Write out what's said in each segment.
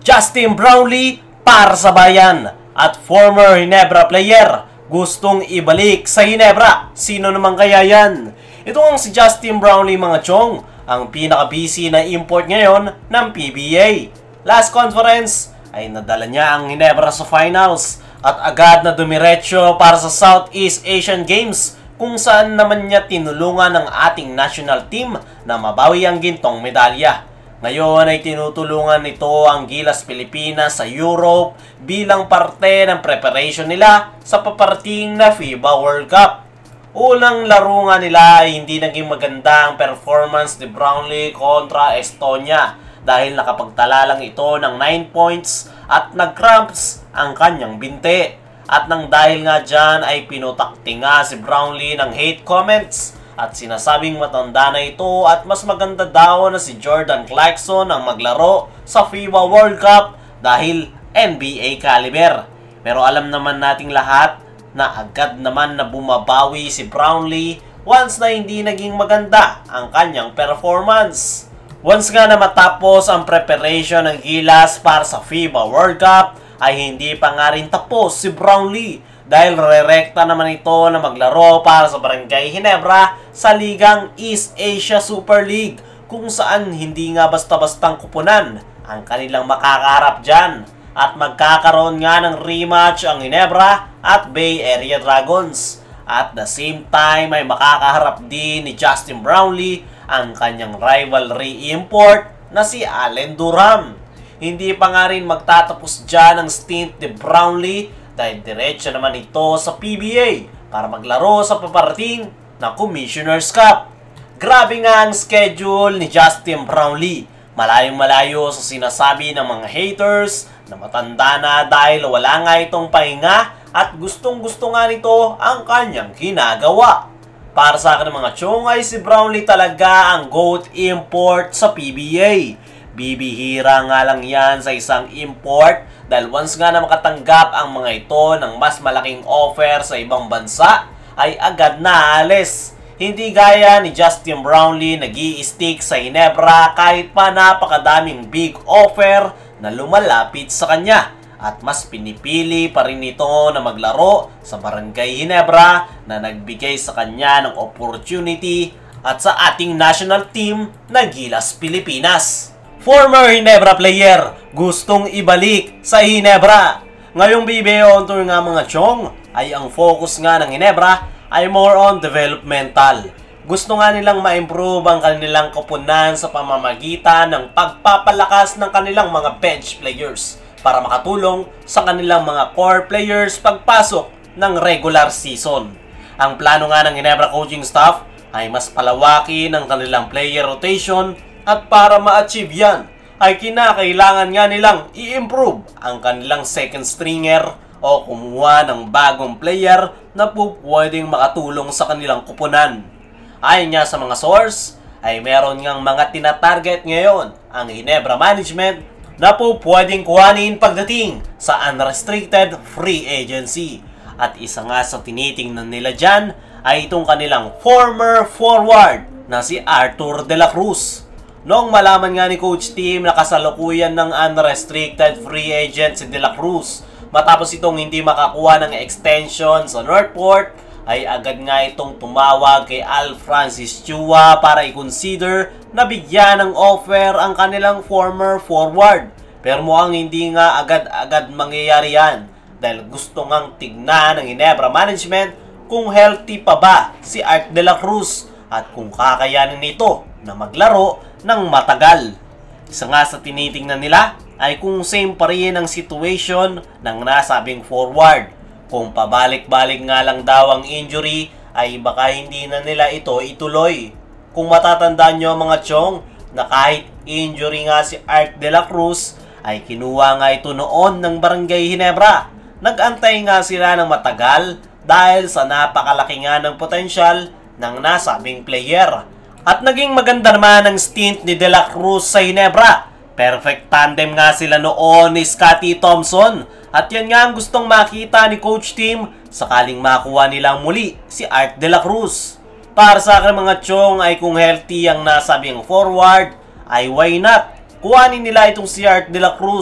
Justin Brownlee para sa bayan at former Ginebra player gustong ibalik sa Ginebra. Sino naman kaya yan? Ito ang si Justin Brownlee mga chong, ang pinaka-busy na import ngayon ng PBA. Last conference ay nadala niya ang Ginebra sa finals at agad na dumiretso para sa Southeast Asian Games kung saan naman niya tinulungan ng ating national team na mabawi ang gintong medalya. Ngayon ay tinutulungan nito ang Gilas Pilipinas sa Europe bilang parte ng preparation nila sa paparating na FIBA World Cup. Unang laro nga nila ay hindi naging maganda ang performance ni Brownlee kontra Estonia dahil nakapagtala lang ito ng 9 points at nag-cramps ang kanyang binte. At nang dahil nga dyan ay pinutakti nga si Brownlee ng hate comments at sinasabing matanda na ito at mas maganda daw na si Jordan Clarkson ang maglaro sa FIBA World Cup dahil NBA caliber. Pero alam naman nating lahat na agad naman na bumabawi si Brownlee once na hindi naging maganda ang kanyang performance. Once nga na matapos ang preparation ng Gilas para sa FIBA World Cup, ay hindi pa nga rin tapos si Brownlee dahil rerekta naman ito na maglaro para sa Barangay Ginebra sa ligang East Asia Super League kung saan hindi nga basta-bastang kupunan ang kanilang makakaharap dyan at magkakaroon nga ng rematch ang Ginebra at Bay Area Dragons. At the same time ay makakaharap din ni Justin Brownlee ang kanyang rivalry import na si Allen Durham. Hindi pa nga rin magtatapos dyan ang stint ni Brownlee dahil diretso naman ito sa PBA para maglaro sa paparating na Commissioner's Cup. Grabe nga ang schedule ni Justin Brownlee. Malayong malayo sa sinasabi ng mga haters na matanda na dahil wala nga itong pahinga at gustong-gusto nga nito ang kanyang ginagawa. Para sa akin mga chong ay si Brownlee talaga ang GOAT import sa PBA. Bibihira nga lang yan sa isang import dahil once nga na makatanggap ang mga ito ng mas malaking offer sa ibang bansa ay agad na aalis. Hindi gaya ni Justin Brownlee nag-i-stick sa Ginebra kahit pa napakadaming big offer na lumalapit sa kanya at mas pinipili pa rin ito na maglaro sa Barangay Ginebra na nagbigay sa kanya ng opportunity at sa ating national team na Gilas Pilipinas. Former Ginebra player gustong ibalik sa Ginebra. Ngayong PBA on tour nga mga chong ay ang focus nga ng Ginebra ay more on developmental. Gusto nga nilang ma-improve ang kanilang koponan sa pamamagitan ng pagpapalakas ng kanilang mga bench players para makatulong sa kanilang mga core players pagpasok ng regular season. Ang plano nga ng Ginebra coaching staff ay mas palawakin ang kanilang player rotation. At para ma-achieve yan, ay kinakailangan nga nilang i-improve ang kanilang second stringer o kumuha ng bagong player na pwedeng makatulong sa kanilang kupunan. Ayon nga sa mga source, ay meron ngang mga tinatarget ngayon ang Ginebra management na pwedeng kuhanin pagdating sa unrestricted free agency. At isa nga sa tinitingnan nila dyan ay itong kanilang former forward na si Arthur De La Cruz. Noong malaman nga ni Coach Tim na kasalukuyan ng unrestricted free agent si De La Cruz matapos itong hindi makakuha ng extension sa Northport, ay agad nga itong tumawag kay Al Francis Chua para i-consider na bigyan ng offer ang kanilang former forward. Pero mukhang hindi nga agad-agad mangyayari yan dahil gusto ngang tignan ng Ginebra management kung healthy pa ba si Art De La Cruz at kung kakayanin nito na maglaro ng matagal. Isa nga sa tinitingnan nila ay kung same pa rin ang situation ng nasabing forward. Kung pabalik-balik nga lang daw ang injury ay baka hindi na nila ito ituloy. Kung matatandaan nyo mga chong na kahit injury nga si Art De La Cruz ay kinuha nga ito noon ng Barangay Ginebra. Nag-antay nga sila ng matagal dahil sa napakalaki nga ng potensyal ng nasabing player. At naging maganda naman ang stint ni De La Cruz sa Ginebra. Perfect tandem nga sila noon ni Scottie Thompson. At yan nga ang gustong makita ni Coach Tim sakaling makuha nilang muli si Art De La Cruz. Para sa akin mga chong ay kung healthy ang nasabing forward, ay why not? Kuhanin nila itong si Art De La Cruz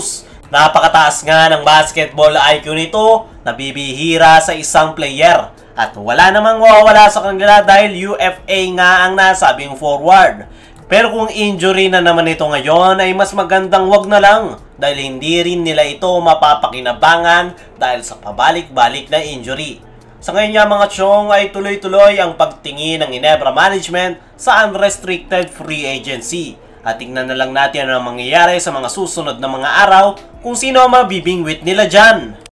Napakataas nga ng basketball IQ nito na bibihira sa isang player. At wala namang mawawala sa kanila dahil UFA nga ang nasabing forward. Pero kung injury na naman ito ngayon ay mas magandang wag na lang dahil hindi rin nila ito mapapakinabangan dahil sa pabalik-balik na injury. Sa ngayon nga mga chong ay tuloy-tuloy ang pagtingin ng Ginebra Management sa unrestricted free agency. At tingnan na lang natin ano ang mangyayari sa mga susunod na mga araw kung sino ang mabibingwit nila dyan.